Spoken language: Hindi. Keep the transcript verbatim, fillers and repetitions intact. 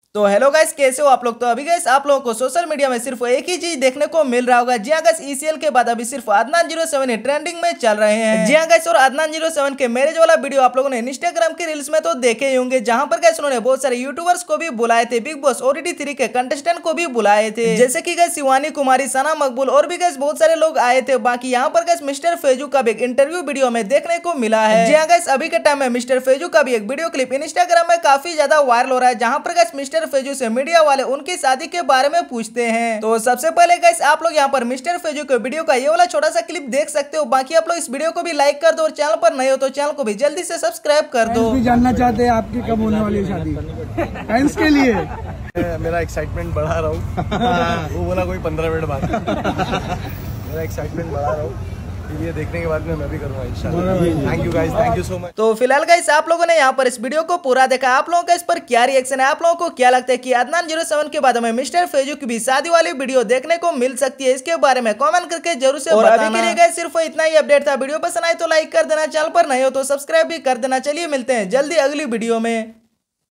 तो हेलो गाइस, कैसे हो आप लोग। तो अभी गाइस आप लोगों को सोशल मीडिया में सिर्फ एक ही चीज देखने को मिल रहा होगा। जी हाँ गाइस, ईसीएल के बाद अभी सिर्फ अदनान जीरो सेवन ही ट्रेंडिंग में चल रहे हैं। जी हाँ गाइस, और अदनान जीरो सेवन के मैरिज वाला वीडियो आप लोगों ने इंस्टाग्राम के रील्स में तो देखे ही होंगे, जहां पर गाइस उन्होंने बहुत सारे यूट्यूबर्स को भी बुलाए थे, बिग बॉस ओटीटी थ्री के कंटेस्टेंट को भी बुलाए थे, जैसे की गाइस शिवानी कुमारी, सना मकबूल और भी गाइस बहुत सारे लोग आए थे। बाकी यहाँ पर गाइस मिस्टर फेजू का भी एक इंटरव्यू वीडियो में देखने को मिला है। जी हाँ गाइस, अभी के टाइम में मिस्टर फेजू का भी एक वीडियो क्लिप इंस्टाग्राम में काफी ज्यादा वायरल हो रहा है, जहां पर गाइस मिस्टर फेजू से मीडिया वाले उनकी शादी के बारे में पूछते हैं। तो सबसे पहले गाइस आप लोग यहाँ पर मिस्टर फेजू के वीडियो का ये वाला छोटा सा क्लिप देख सकते हो। बाकी आप लोग इस वीडियो को भी लाइक कर दो और चैनल पर नए हो तो चैनल को भी जल्दी से सब्सक्राइब कर दो। भी जानना चाहते हैं आपकी कब होने वाली है शादी, फैंस के लिए मेरा एक्साइटमेंट बढ़ा रहा हूँ। वो बोला कोई पंद्रह मिनट बाद मेरा एक्साइटमेंट बढ़ा रहा हूँ, ये देखने के बाद में मैं भी करूँगा इंशाल्लाह। Thank you guys, thank you so much. तो फिलहाल गाइस आप लोगों ने यहाँ पर इस वीडियो को पूरा देखा, आप लोगों का इस पर क्या रिएक्शन है, आप लोगों को क्या लगता है कि अदनान जीरो सेवन के बाद हमें मिस्टर फेजू की भी शादी वाली वीडियो देखने को मिल सकती है, इसके बारे में कमेंट करके जरूर से बताना। अभी के लिए गाइस सिर्फ इतना ही अपडेट था। वीडियो पसंद आए तो लाइक कर देना, चैनल पर नए हो तो सब्सक्राइब भी कर देना। चलिए मिलते हैं जल्दी अगली वीडियो में।